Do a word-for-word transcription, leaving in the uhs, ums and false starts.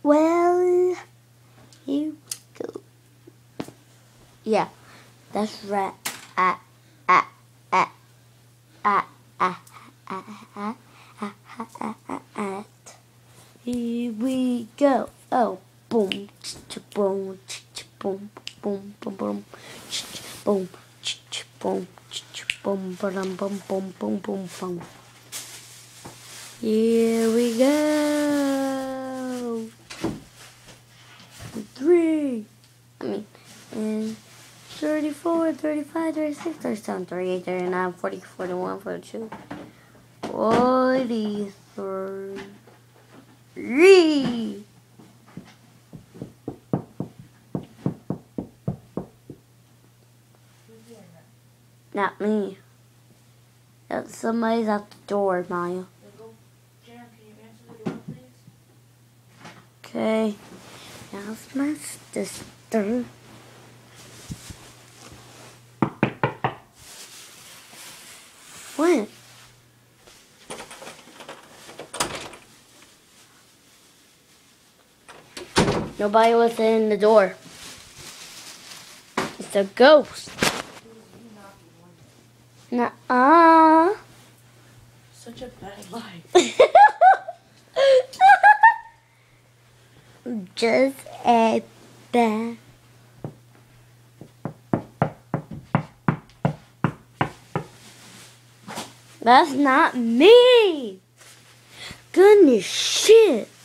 Well, here we go. Yeah, that's right. Ah, ah, ah, ah, ah, ah, ah, ah, ah, ah, ah, ah. Here we go. Oh, boom, boom, boom, boom, boom, boom, boom, boom, boom, boom, boom, boom, boom, boom, boom. Here we go. Three. I mean, and thirty-four, thirty-five, thirty-six, thirty-seven, thirty-eight, thirty-nine, forty, forty-one, forty-two, forty-three. Not me. That's somebody's at the door, Maya. Okay. Now's my sister. What? Nobody was in the door. It's a ghost. Nuh-uh. Such a bad lie. Just a bad. That's not me. Goodness shit.